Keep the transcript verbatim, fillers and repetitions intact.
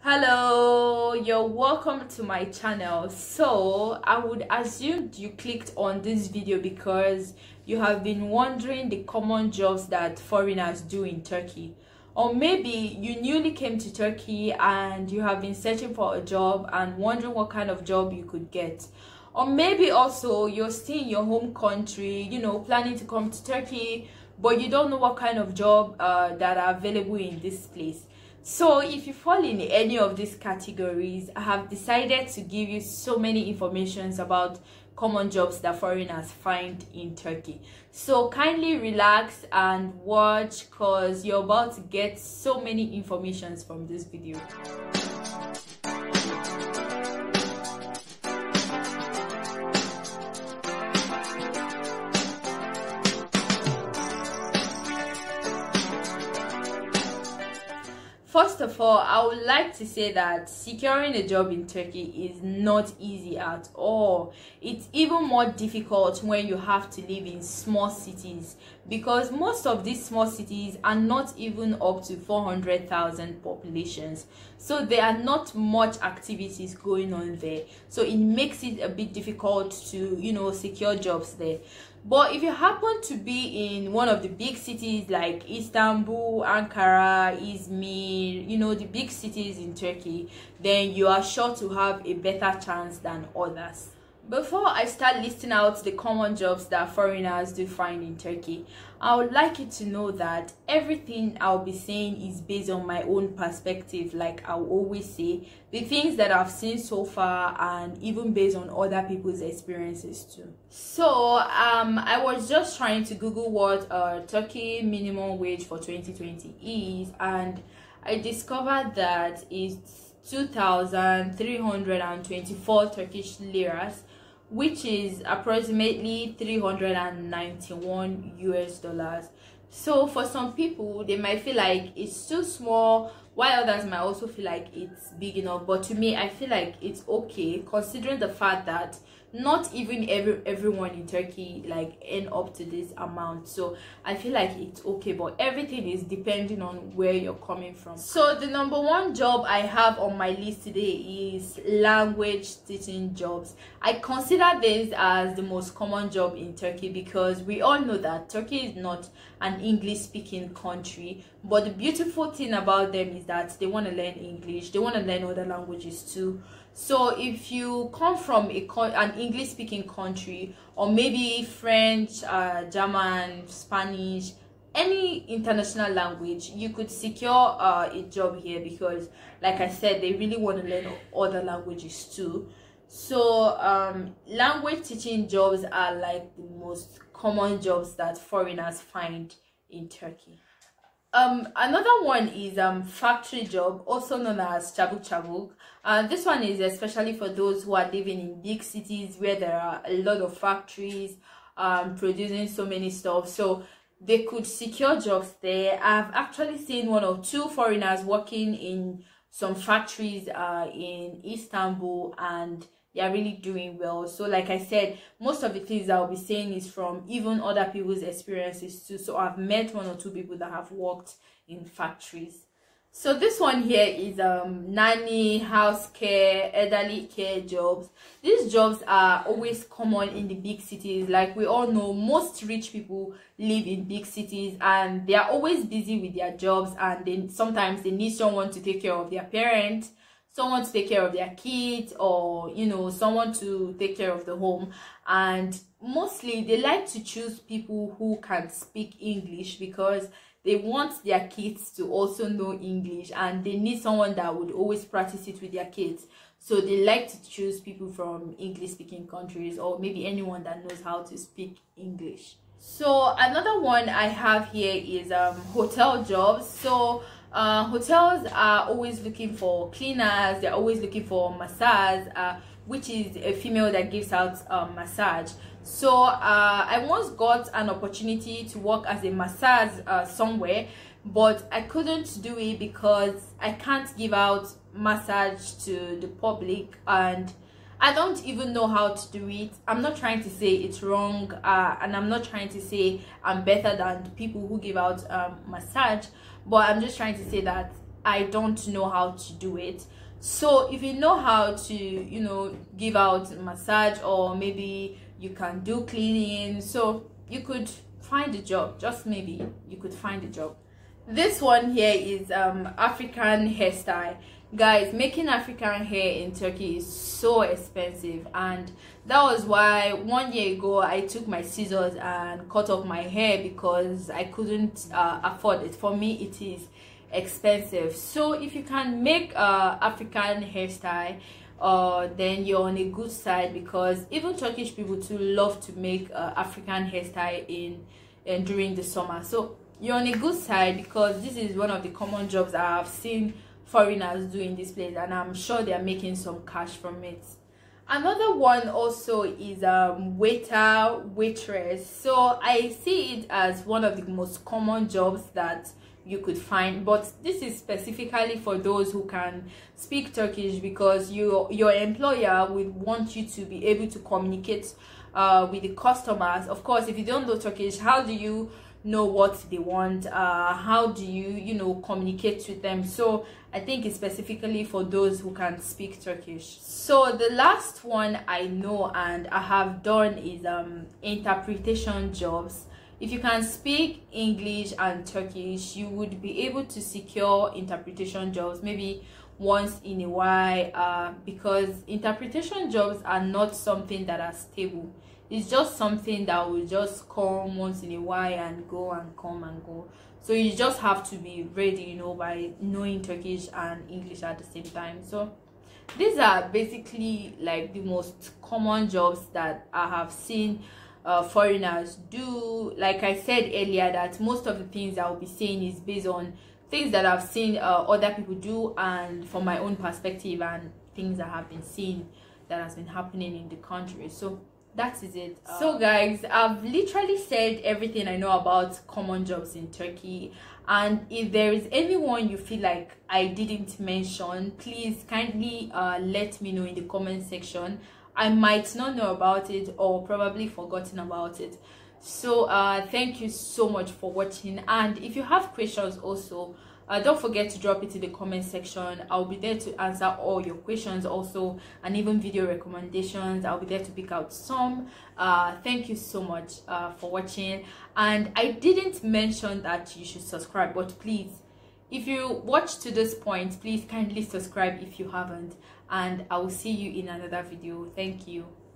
Hello, you're welcome to my channel. So I would assume you clicked on this video because you have been wondering the common jobs that foreigners do in Turkey, or maybe you newly came to Turkey and you have been searching for a job and wondering what kind of job you could get, or maybe also you're still in your home country, you know, planning to come to Turkey, but you don't know what kind of job uh, that are available in this place. So if you fall in any of these categories, I have decided to give you so many informations about common jobs that foreigners find in Turkey. So kindly relax and watch, because you're about to get so many informations from this video. First of all, I would like to say that securing a job in Turkey is not easy at all. It's even more difficult when you have to live in small cities, because most of these small cities are not even up to four hundred thousand populations. So there are not much activities going on there. So it makes it a bit difficult to, you know, secure jobs there. But if you happen to be in one of the big cities like Istanbul, Ankara, Izmir, you know, the big cities in Turkey, then you are sure to have a better chance than others. Before I start listing out the common jobs that foreigners do find in Turkey, I would like you to know that everything I'll be saying is based on my own perspective, like I will always say, the things that I've seen so far, and even based on other people's experiences too. So um, I was just trying to Google what uh, Turkey minimum wage for twenty twenty is, and I discovered that it's two thousand three hundred twenty-four Turkish liras, which is approximately three hundred ninety-one U S dollars. So for some people, they might feel like it's too small, while others might also feel like it's big enough. But to me, I feel like it's okay, considering the fact that not even every everyone in Turkey like end up to this amount. So I feel like it's okay, but everything is depending on where you're coming from. So the number one job I have on my list today is language teaching jobs. I consider this as the most common job in Turkey, because we all know that Turkey is not an English speaking country, but the beautiful thing about them is that they want to learn English, they want to learn other languages too. So if you come from a an English speaking country, or maybe French, uh, German, Spanish, any international language, you could secure uh, a job here, because like I said, they really want to learn other languages too. So um, language teaching jobs are like the most common jobs that foreigners find in Turkey. Um, another one is um factory job, also known as chabuk chabuk. Uh, this one is especially for those who are living in big cities where there are a lot of factories um producing so many stuff. So they could secure jobs there. I've actually seen one or two foreigners working in some factories uh in Istanbul, and they are really doing well. So like I said, most of the things I'll be saying is from even other people's experiences too. So I've met one or two people that have worked in factories. So this one here is um nanny, house care, elderly care jobs. These jobs are always common in the big cities. Like we all know, most rich people live in big cities, and they are always busy with their jobs, and then sometimes they need someone to take care of their parents, someone to take care of their kids, or you know, someone to take care of the home. And mostly they like to choose people who can speak English, because they want their kids to also know English, and they need someone that would always practice it with their kids. So they like to choose people from English speaking countries, or maybe anyone that knows how to speak English. So another one I have here is um hotel jobs. So uh hotels are always looking for cleaners, they're always looking for massage, uh which is a female that gives out um, massage. So uh I once got an opportunity to work as a massage uh, somewhere, but I couldn't do it because I can't give out massage to the public, and I don't even know how to do it. I'm not trying to say it's wrong, uh, and I'm not trying to say I'm better than people who give out um, massage, but I'm just trying to say that I don't know how to do it. So if you know how to, you know, give out massage, or maybe you can do cleaning, so you could find a job. Just maybe you could find a job. This one here is um African hairstyle. Guys, making African hair in Turkey is so expensive, and that was why one year ago I took my scissors and cut off my hair, because I couldn't uh, afford it. For me, it is expensive. So if you can make uh, African hairstyle, uh, then you're on a good side, because even Turkish people too love to make uh, African hairstyle in and during the summer. So you're on a good side, because this is one of the common jobs I have seen foreigners do in this place, and I'm sure they are making some cash from it. Another one also is um waiter, waitress. So I see it as one of the most common jobs that you could find, but this is specifically for those who can speak Turkish, because you your employer would want you to be able to communicate uh with the customers. Of course, if you don't know Turkish, how do you know what they want? Uh how do you you know communicate with them? So I think it's specifically for those who can speak Turkish. So the last one I know and I have done is um interpretation jobs. If you can speak English and Turkish, you would be able to secure interpretation jobs maybe once in a while, uh, because interpretation jobs are not something that are stable. It's just something that will just come once in a while and go and come and go. So you just have to be ready, you know, by knowing Turkish and English at the same time. So these are basically like the most common jobs that I have seen Uh, foreigners do. Like I said earlier, that most of the things I will be saying is based on things that I've seen uh, other people do, and from my own perspective, and things I have been seeing that has been happening in the country. So that is it. Uh, so guys, I've literally said everything I know about common jobs in Turkey, and if there is anyone you feel like I didn't mention, please kindly uh, let me know in the comment section. I might not know about it, or probably forgotten about it. So uh thank you so much for watching, and if you have questions also, uh, don't forget to drop it in the comment section. I'll be there to answer all your questions also, and even video recommendations. I'll be there to pick out some. Uh thank you so much uh for watching, and I didn't mention that you should subscribe, but please, if you watch to this point, please kindly subscribe if you haven't, and I will see you in another video. Thank you.